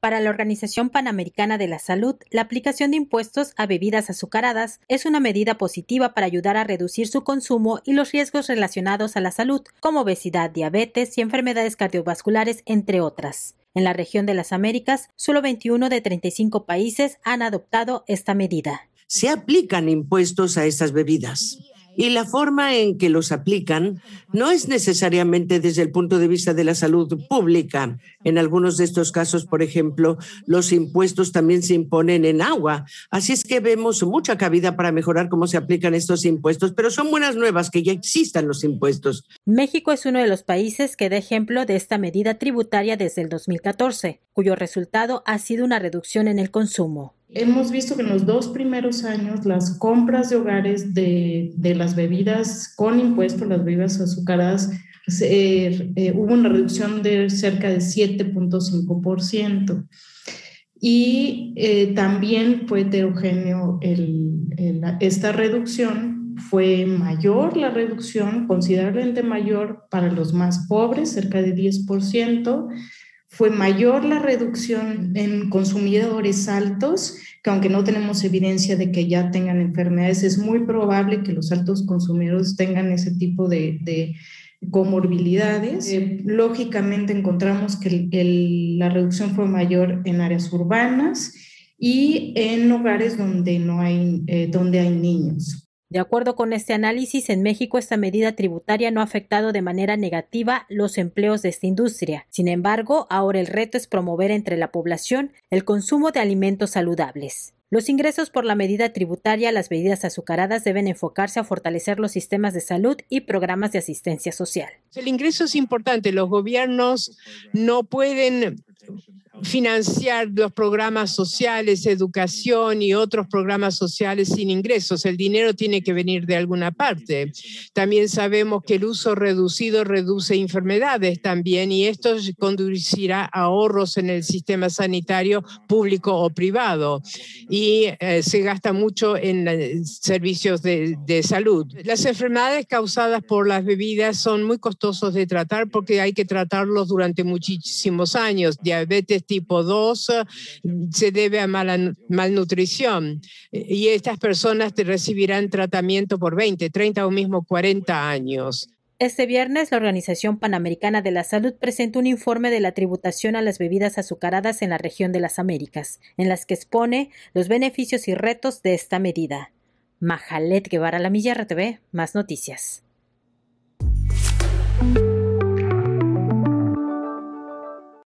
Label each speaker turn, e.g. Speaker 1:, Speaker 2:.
Speaker 1: Para la Organización Panamericana de la Salud, la aplicación de impuestos a bebidas azucaradas es una medida positiva para ayudar a reducir su consumo y los riesgos relacionados a la salud, como obesidad, diabetes y enfermedades cardiovasculares, entre otras. En la región de las Américas, solo 21 de 35 países han adoptado esta medida.
Speaker 2: Se aplican impuestos a estas bebidas. Y la forma en que los aplican no es necesariamente desde el punto de vista de la salud pública. En algunos de estos casos, por ejemplo, los impuestos también se imponen en agua. Así es que vemos mucha cabida para mejorar cómo se aplican estos impuestos, pero son buenas nuevas que ya existan los impuestos.
Speaker 1: México es uno de los países que da ejemplo de esta medida tributaria desde el 2014, cuyo resultado ha sido una reducción en el consumo.
Speaker 3: Hemos visto que en los 2 primeros años las compras de hogares de las bebidas con impuesto, las bebidas azucaradas, hubo una reducción de cerca de 7.5%. Y también fue heterogéneo esta reducción. Fue mayor la reducción, considerablemente mayor para los más pobres, cerca de 10%. Fue mayor la reducción en consumidores altos, que aunque no tenemos evidencia de que ya tengan enfermedades, es muy probable que los altos consumidores tengan ese tipo de comorbilidades. Lógicamente encontramos que la reducción fue mayor en áreas urbanas y en hogares donde hay niños.
Speaker 1: De acuerdo con este análisis, en México esta medida tributaria no ha afectado de manera negativa los empleos de esta industria. Sin embargo, ahora el reto es promover entre la población el consumo de alimentos saludables. Los ingresos por la medida tributaria a las bebidas azucaradas deben enfocarse a fortalecer los sistemas de salud y programas de asistencia social.
Speaker 4: El ingreso es importante. Los gobiernos no pueden financiar los programas sociales, educación y otros programas sociales sin ingresos. El dinero tiene que venir de alguna parte. También sabemos que el uso reducido reduce enfermedades también y esto conducirá a ahorros en el sistema sanitario público o privado y se gasta mucho en servicios de salud. Las enfermedades causadas por las bebidas son muy costosos de tratar porque hay que tratarlos durante muchísimos años. Diabetes tipo 2 se debe a malnutrición y estas personas recibirán tratamiento por 20, 30 o mismo 40 años.
Speaker 1: Este viernes, la Organización Panamericana de la Salud presentó un informe de la tributación a las bebidas azucaradas en la región de las Américas, en las que expone los beneficios y retos de esta medida. Mahalet Guevara, La Milla RTV, más noticias.